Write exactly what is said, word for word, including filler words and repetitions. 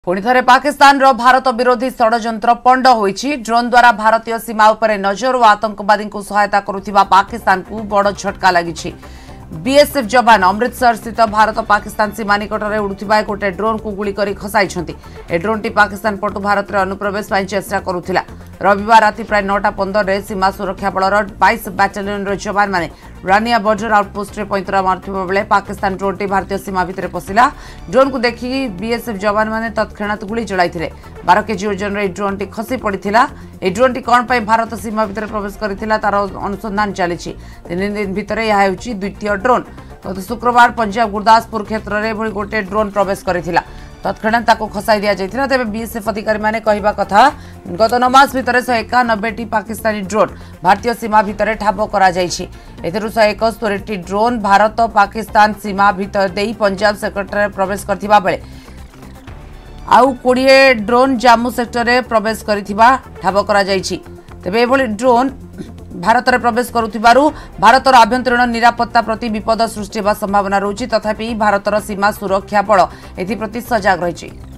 पुणी थे पाकिस्तान रो भारत विरोधी षड्यंत्र पंड होईछि। ड्रोन द्वारा भारतीय सीमा उपरे नजर और आतंकवादी को सहायता करुथिबा पाकिस्तान को बड़ झटका लगी। बीएसएफ जवान अमृतसर स्थित भारत पाकिस्तान सीमा निकट में उड़ुथिबा गोटे ड्रोन को गुली करी खसाइछन्ति। ए ड्रोन टी पाकिस्तान पटु भारत रे अनुप्रवेश पाई चेष्टा करुथिला। रविवार राति प्राय नौटा पंदर रे सीमा सुरक्षा बलर बाईस बाटालियन रो जवान माने रानिया बॉर्डर आउटपोस्ट रे पैंतरा मारुथिबा बेले पाकिस्तान ड्रोन टी भारतीय सीमा भितर पसिला। ड्रोन को देखि बीएसएफ जवान माने तत्क्षणात गुली चलाइथिले। बारह केजी ओजन रे ड्रोन टी खसी पड़िथिला। ए ड्रोन टी कोन पई भारत सीमा भितर प्रवेश करिथिला तार अनुसंधान चलीछि। तीन दिन भितर यह हेउछि द्वितीय ड्रोन। गत शुक्रवार पंजाब गुरदासपुर क्षेत्र में भली गोटे ड्रोन प्रवेश करिथिला। तत्क्षणात ताको खसाई दिया जाइथिला। तेबे बीएसएफ अधिकारी माने कहिबा कथा गत नौ मास भितर एक सौ इक्यानवे टी पाकिस्तानी ड्रोन भारतीय सीमा भितर ठाब करा जाइछि। एथिरु एक सौ इकहत्तर टी ड्रोन भारत पाकिस्तान सीमा भितर देई पंजाब सेक्टर में प्रवेश करथिबा बेले आउ बीस ड्रोन जम्मू सेक्टर में प्रवेश करथिबा ठाब करा जाइछि। तेबे एभली ड्रोन भारत में प्रवेश करुथिबारु भारतर आभ्यंतरीण निरापत्ता प्रति विपद सृष्टि होगा संभावना रही। तथापि भारतर सीमा सुरक्षा बल एप्रति सजग रही।